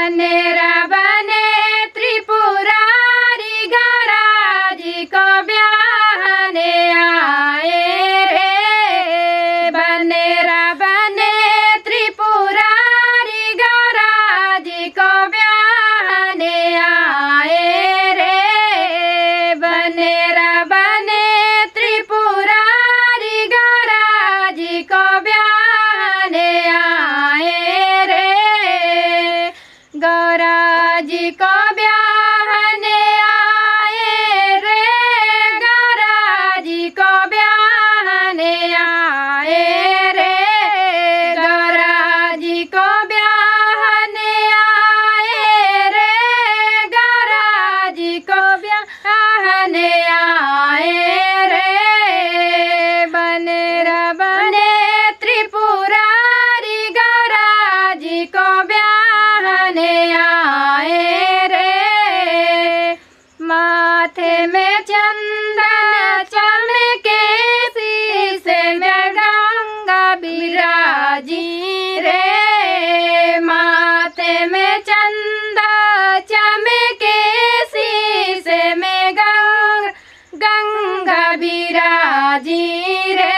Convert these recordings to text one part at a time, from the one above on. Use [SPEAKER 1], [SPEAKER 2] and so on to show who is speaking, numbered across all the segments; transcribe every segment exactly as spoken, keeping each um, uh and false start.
[SPEAKER 1] बनेरा बने त्रिपुरारी गराजी को ब्याहने आए रे। बनेरा बने त्रिपुरारी गराजी को ब्याहने आए रे। बनेरा बने त्रिपुरारी गराजी को ब्याहने आए रे। गौराजी को ब्याहने आए रे। गौराजी को ब्याहने आए रे। गौराजी को ब्याहने आए रे। गौराजी को ब्याहने आए रे। बनेरा बने त्रिपुरारी गौराजी को ब्याहने आए रे। माथे में चंदन चमके शीशे में गंगा बिराजी रे। माथे में चंदा चमके शीशे में गंगा गंगा बिराजी रे।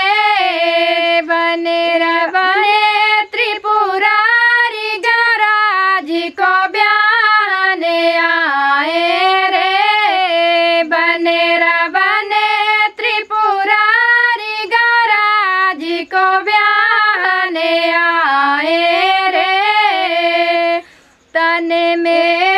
[SPEAKER 1] बनेरा बने त्रिपुरारी गराजी को ब्याहने आए रे। बनेरा बने त्रिपुरारी गराजी को ब्याहने आए रे। तन में